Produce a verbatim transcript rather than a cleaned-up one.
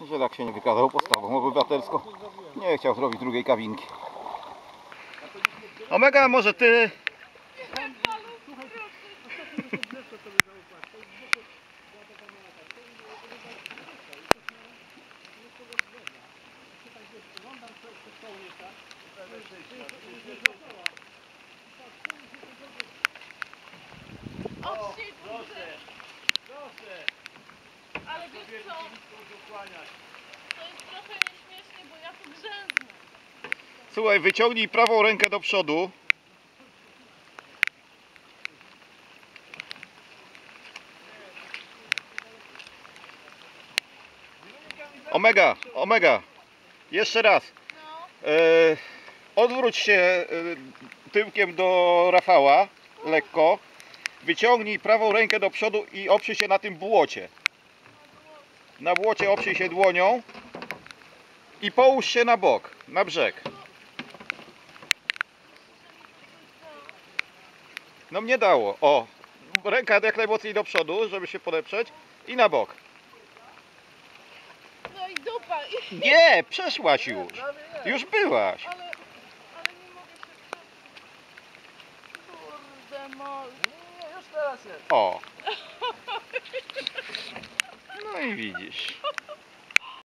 Zielak się nie wykazał postawą obywatelską. Nie chciał zrobić drugiej kabinki. Omega, może ty... O, proszę, proszę. Ale wiesz co? To jest trochę nieśmiesznie, bo ja tu grzęznę. Słuchaj, wyciągnij prawą rękę do przodu. Omega, Omega. Jeszcze raz. No. E, odwróć się e, tyłkiem do Rafała, lekko. Wyciągnij prawą rękę do przodu i oprzyj się na tym błocie. Na błocie oprzyj się dłonią i połóż się na bok, na brzeg. No mnie dało. O, ręka jak najmocniej do przodu, żeby się podeprzeć i na bok. No i dupa. I... Nie, przeszłaś już. Już byłaś. Ale, ale nie mogę się przejść. Kurde mol. Nie, już teraz jest. O. No i widzisz.